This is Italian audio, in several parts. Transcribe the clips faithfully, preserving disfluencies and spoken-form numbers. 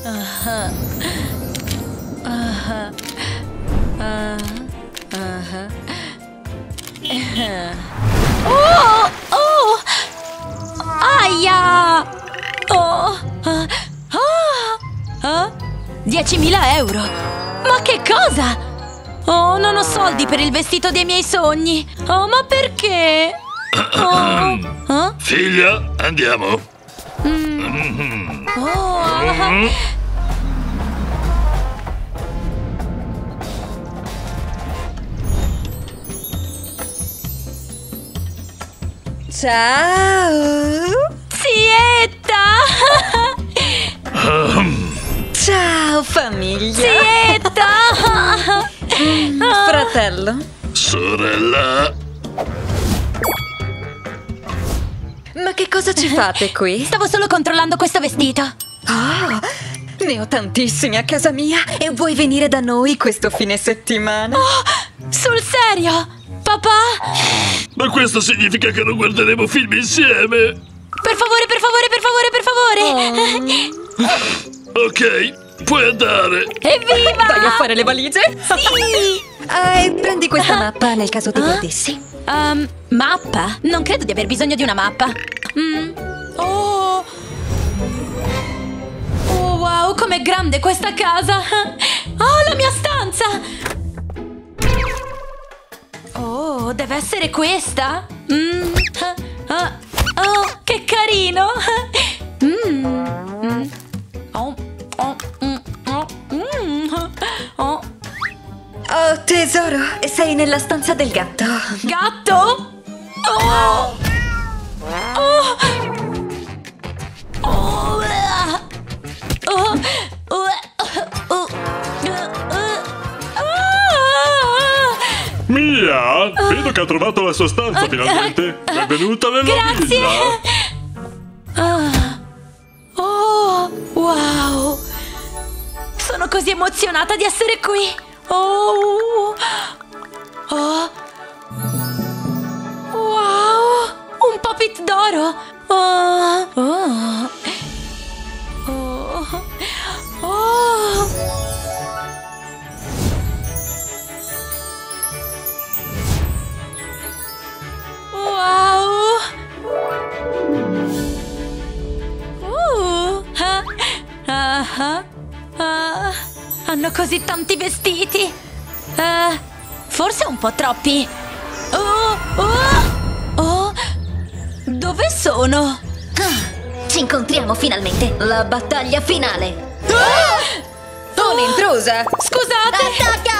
Uh-huh. Uh-huh. Uh, uh-huh. Uh-huh. Oh! Oh! Aia! Oh! Uh, oh! Uh, diecimila euro! Ma che cosa? Oh, non ho soldi per il vestito dei miei sogni! Oh, ma perché? Oh. Huh? Figlia, andiamo! Mm. Oh! Mm. Ciao! Zietta! Um. Ciao famiglia! Zietta! mm, fratello! Sorella! Ma che cosa ci fate qui? Stavo solo controllando questo vestito. Ah, ne ho tantissimi a casa mia e vuoi venire da noi questo fine settimana? Oh, sul serio? Papà? Ma questo significa che non guarderemo film insieme! Per favore, per favore, per favore, per favore! Oh. Ok, puoi andare! Evviva! Vai a fare le valigie? Sì! Ah, e prendi questa mappa nel caso ti perdessi. Um, mappa? Non credo di aver bisogno di una mappa. Mm. Oh! Oh, wow, com'è grande questa casa! Oh, la mia stanza! Oh, deve essere questa? Mm. Oh, oh, che carino! Mm. Mm. Oh, oh, mm, oh, mm, oh. Oh, tesoro, sei nella stanza del gatto. Gatto? Oh! Oh! Oh! Oh! Oh! Mia, vedo che ha trovato la sua stanza finalmente. Benvenuta nella Grazie. villa. Oh! Wow! Sono così emozionata di essere qui. Oh! Oh! Wow! Un puppet d'oro! Oh! Oh! Oh! Oh! Wow! Uh! Ah! Ah! Ah! Hanno così tanti vestiti! Uh, forse un po' troppi! Oh! Oh! Oh! Dove sono? Ah, ci incontriamo finalmente! La battaglia finale! Ah! Oh, un'intrusa! Scusate! Attacca!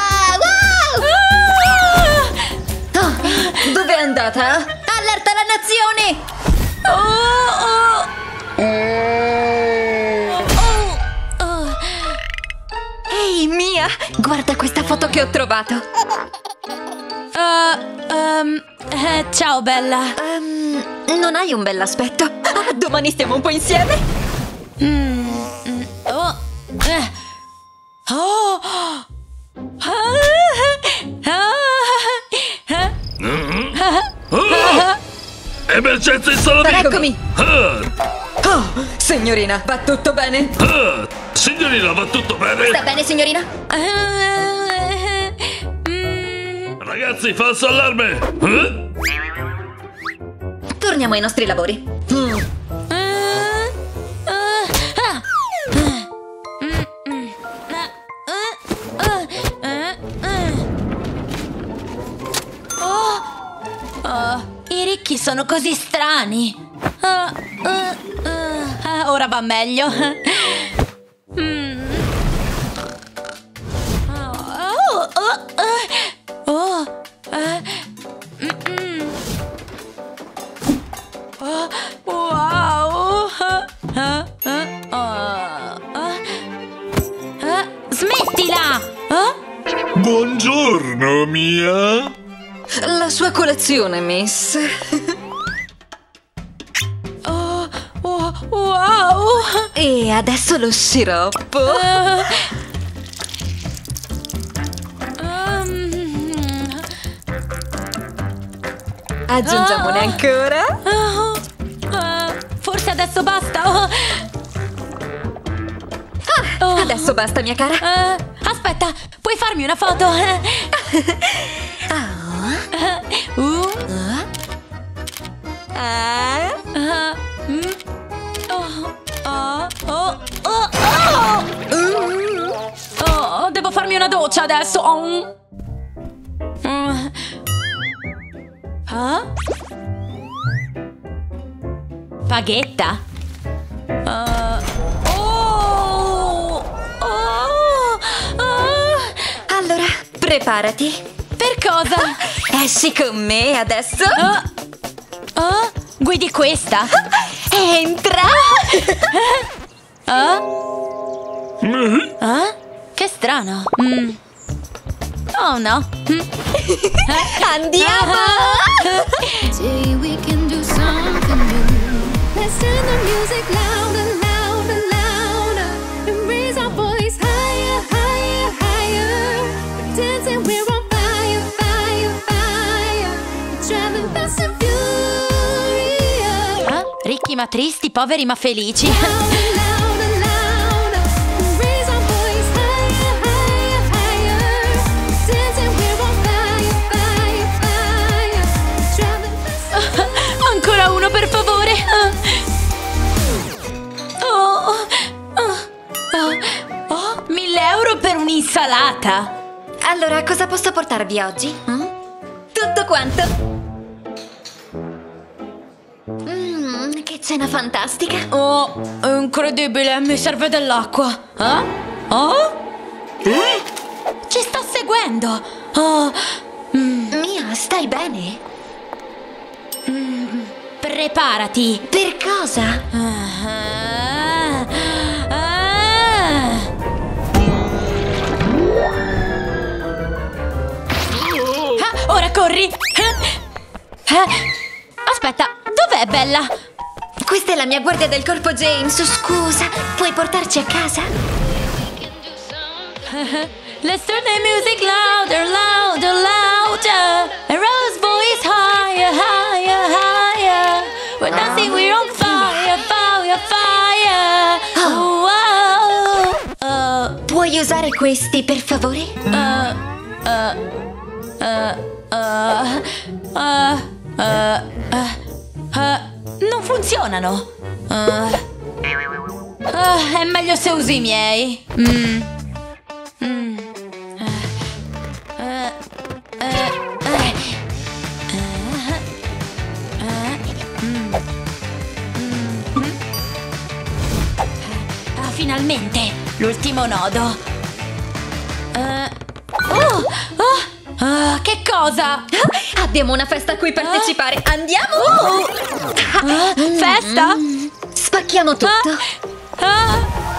Wow! Ah! Oh, dove è andata? Allerta la nazione! Oh! Oh! Oh! Oh! Ehi, Mia! Guarda questa foto che ho trovato! Uh, um, eh, ciao, Bella! Um, non hai un bell'aspetto? Ah, domani stiamo un po' insieme? Mm, mm, oh! Eh. Oh! Ah! Ah! Ah! Oh! Emergenza in sala di... Eccomi! Ah! Oh, signorina, va tutto bene? Ah! Signorina, va tutto bene? Sta bene, signorina? Mm. Ragazzi, falso allarme! Eh? Torniamo ai nostri lavori. Mm. Ah, ah, ah. Mm, mm. Ah, ah, ah, ah. Oh, oh, i ricchi sono così strani. Ah, ah, ah. Ah, ora va meglio. Mm. Oh, oh, oh, oh, eh, mm, mm. Oh, wow! Ah, ah, ah, ah. Ah, smettila! Ah? Buongiorno, Mia. La sua colazione, miss. Oh, oh, wow! E adesso lo sciroppo. Ah, um, Aggiungiamone ah. ancora. ah, ah, forse adesso basta. Oh. Adesso basta, mia cara. Uh, aspetta, puoi farmi una foto? uh, uh, Ah. uh, mm. oh, oh, oh, oh, oh. Oh, devo farmi una doccia adesso. Oh. Mm. Ah? Paghetta? Uh, oh, oh, oh. Allora, preparati. Per cosa? Esci con me adesso. Oh, oh, guidi questa? Entra. Oh? Oh? Che strano. Mm. Oh no. Mm. Andiamo. Today we can do something new. Let's turn the music louder, louder, louder, and raise our voice higher, higher, higher. We're dancing, we're on fire, fire, fire. We're driving fast and furious. Ah, ricchi ma tristi, poveri ma felici. Louder, louder, louder, and raise our voice higher, higher, higher. We're dancing, we're on fire, fire, fire. We're driving fast and furious. Ancora uno, per favore. Oh, oh, oh, oh, mille euro per un'insalata. Allora, cosa posso portarvi oggi? Mm? Tutto quanto. Mmm, che cena fantastica. Oh, è incredibile, mi serve dell'acqua. Eh? Oh? Ci sta seguendo. Oh, Mia, stai bene? preparati. Per cosa? Ah, ah. Ah, ora corri. Ah, aspetta, dov'è Bella? Questa è la mia guardia del corpo, James. Scusa, puoi portarci a casa? Let's turn the music louder, louder, louder. And Rose voice higher, higher, higher. We're dancing, we're on fire, fire, fire. Oh, wow. Uh, Puoi usare questi, per favore? uh, uh, uh, uh, uh, uh, uh, uh, non funzionano. Uh, uh, è meglio se usi i miei. Mm. Mm. Ah, finalmente! L'ultimo nodo! Eh, oh, oh, ah, che cosa? Abbiamo una festa a cui partecipare. Andiamo! Oh, ah, festa? Spacchiamo tutto. Ah,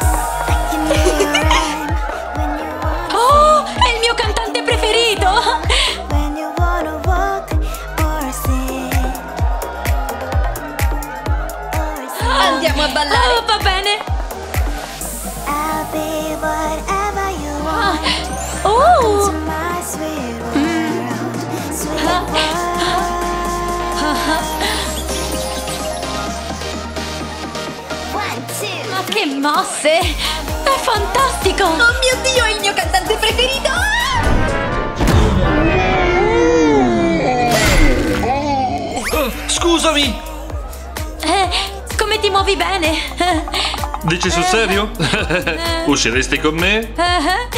oh, è il mio cantante preferito! When you wanna walk or sing or sing, Andiamo a ballare. Oh, va bene! I'll be whatever you want. Oh! My sweet world, sweet world. One, two. Ma che mosse! È fantastico! Oh mio Dio, è il mio cantante preferito! Oh, scusami! Eh, come ti muovi bene? Dici sul serio? Usciresti con me? Eh,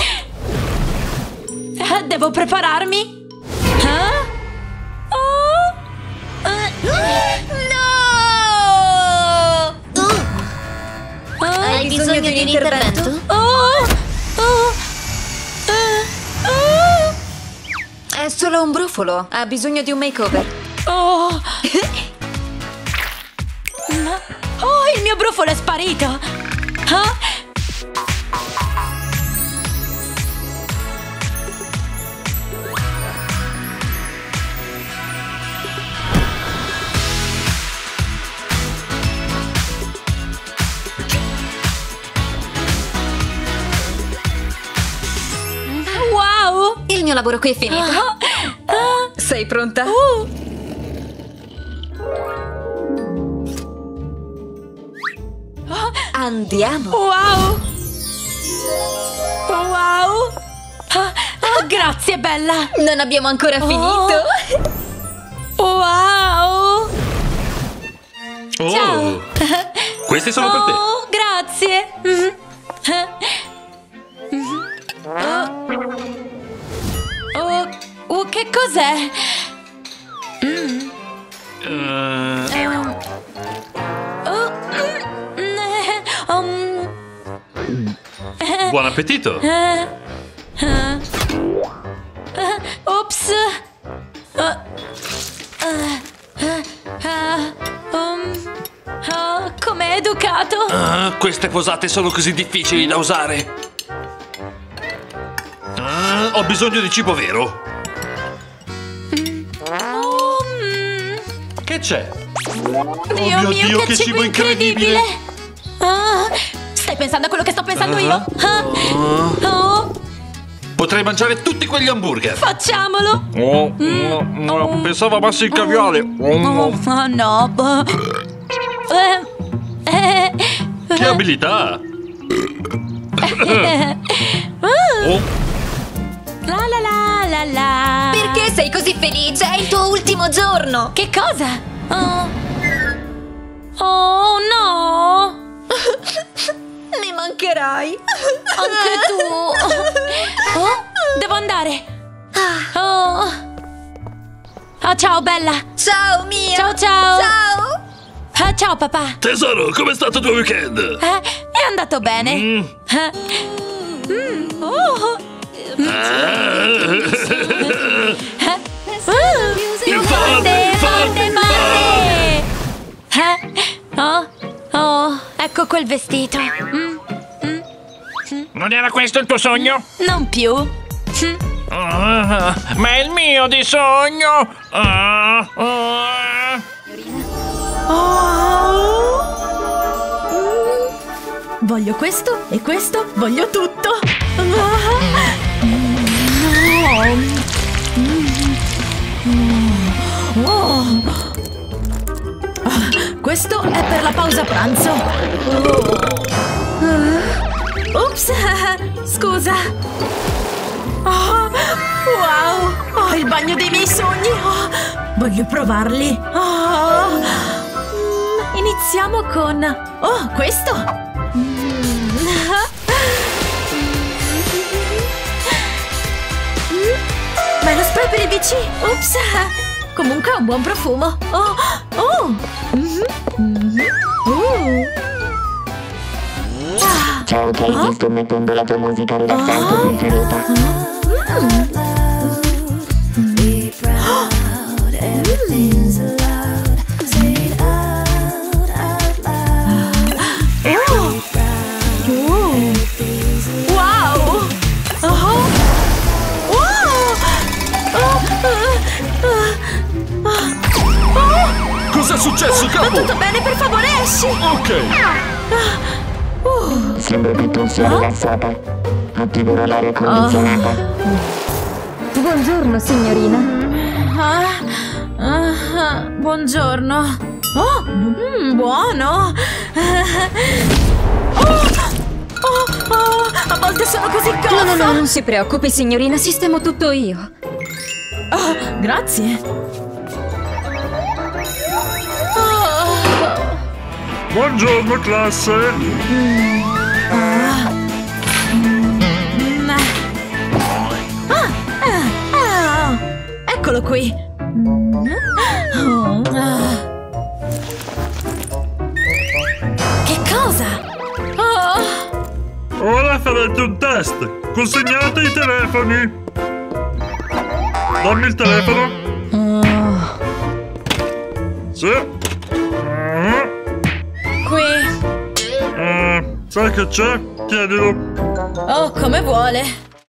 devo prepararmi? Eh? Oh! Eh, No! eh, Hai bisogno di un intervento? Oh! Oh! Eh, oh! È solo un brufolo. Ha bisogno di un makeover. Oh! Ma- Oh, il mio brufolo è sparito! Ah? Wow! Il mio lavoro qui è finito. Ah, ah, Sei pronta? uh. Andiamo. Wow! Grazie, Bella. Non abbiamo ancora finito. Wow. Oh, Ciao. questi sono per te. Oh, grazie. Mhm. Oh. Oh, oh, che cos'è? Mm. Eh, Um. Oh, mm, eh, um. buon appetito. Eh, eh. Eh, Ops. Uh, uh, uh, uh, um, uh, com'è educato? Ah, queste posate sono così difficili da usare. Ah, ho bisogno di cibo vero. Oh, mm. Che c'è? Dio mio mio, Dio, che, che cibo cibo incredibile. Ah, stai pensando a quello che sto pensando Uh-huh. io? Ah, oh, Potrei mangiare tutti quegli hamburger. facciamolo. Oh, no, no, pensavo amassi il caviale. Oh, oh, no. Eh, eh, Che abilità! eh. Oh, La la la la la. Perché sei così felice? È il tuo ultimo giorno. Che cosa? Oh, oh no. Mi mancherai. Anche tu. Oh, devo andare. Oh. Ah, ciao, Bella. Ciao Mia. Ciao, ciao. Ciao. Ah, ciao, papà. Tesoro, com'è stato il tuo weekend? Eh, è andato bene. Mm. Eh. Mm, oh. Uh, più forte, forte, forte. Eh? Oh, oh, ecco quel vestito. Mm, Non era questo il tuo sogno? non più. Mm. Ah, ma è il mio di sogno! Ah, ah. Oh. Mm. Voglio questo e questo, voglio tutto. Ah. No. Mm. Oh. Ah, questo è per la pausa pranzo. Oh. Ah. Ops, scusa. Oh, wow, oh, il bagno dei miei sogni. Oh, voglio provarli. Oh. Mm, iniziamo con... Oh, questo. Mm. Ma è lo spray per i B C. Ops. Comunque ha un buon profumo. Oh, oh. Mhm, mhm. Uh. Ah. Ciao Katie, sto mettendo la tua musica rilassante Oh. preferita. cos'è successo, Va capo? tutto bene, per favore, esci! Ok. Sembra che tu sia rilassata. Attiverò l'aria condizionata. Buongiorno, signorina. Ah, ah, ah, buongiorno. Oh, mm, buono. Oh, oh, oh, a volte sono così No, goffa. no, no, non si preoccupi, signorina, sistemo tutto io. Oh, grazie. Oh. Buongiorno, classe. Ah. Mm. Ah, ah, ah. Eccolo qui. Oh. Ah. Che cosa? Oh. Ora farete un test. Consegnate i telefoni. Dammi il telefono. Oh. Sì. Ah. Qui. Eh, sai che c'è? Chiedilo. Oh, come vuole.